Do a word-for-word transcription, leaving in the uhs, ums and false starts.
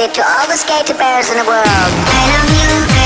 dedicated to all the skater bears in the world. I love you.